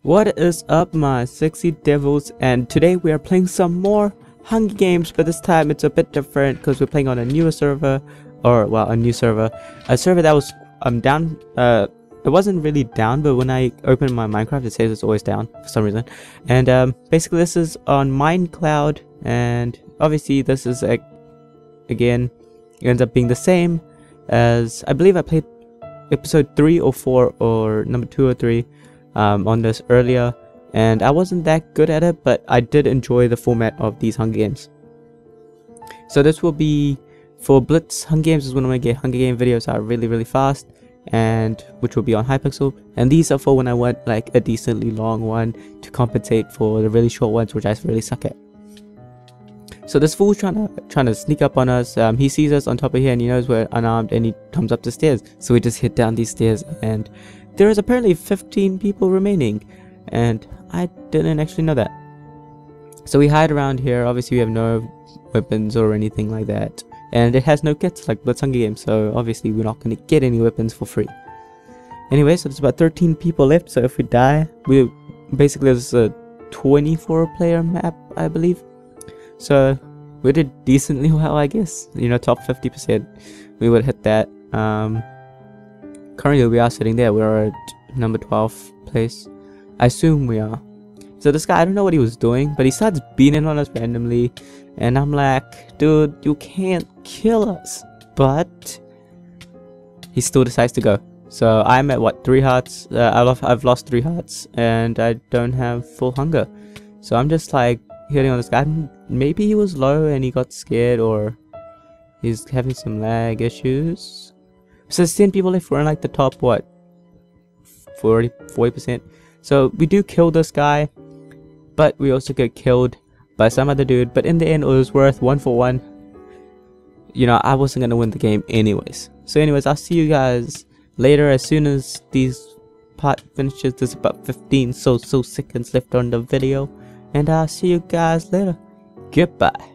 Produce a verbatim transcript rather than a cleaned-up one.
What is up, my sexy devils, and today we are playing some more Hunger Games, but this time it's a bit different because we're playing on a newer server, or well, a new server, a server that was um down. Uh, it wasn't really down, but when I open my Minecraft, it says it's always down for some reason. And um, basically, this is on Minecloud, and obviously, this is like again, it ends up being the same as I believe I played episode three or four or number two or three. Um, on this earlier, and I wasn't that good at it, but I did enjoy the format of these Hunger Games. So this will be for Blitz Hunger Games, is when I'm gonna get Hunger Game videos out really really fast, and which will be on Hypixel, and these are for when I want like a decently long one to compensate for the really short ones which I really suck at. So this fool's trying to trying to sneak up on us. Um, he sees us on top of here and he knows we're unarmed, and he comes up the stairs, so we just hit down these stairs, and there is apparently fifteen people remaining, and I didn't actually know that. So we hide around here. Obviously we have no weapons or anything like that, and it has no kits like Blitz Hunger Games, so obviously we're not going to get any weapons for free. Anyway, so there's about thirteen people left, so if we die, we basically, there's a twenty-four player map, I believe. So we did decently well, I guess. You know, top fifty percent, we would hit that. Um, currently we are sitting there. We're at number twelve place. I assume we are. So this guy, I don't know what he was doing, but he starts beating on us randomly, and I'm like, dude, you can't kill us. But he still decides to go. So I'm at what, three hearts? Uh, I've, I've lost three hearts, and I don't have full hunger. So I'm just like hitting on this guy. Maybe he was low and he got scared, or he's having some lag issues. So there's ten people left. We're in like the top, what, forty percent. So we do kill this guy, but we also get killed by some other dude. But in the end, it was worth one for one. You know, I wasn't gonna win the game anyways. So anyways, I'll see you guys later as soon as these part finishes. There's about fifteen so so seconds left on the video, and I'll see you guys later. Goodbye.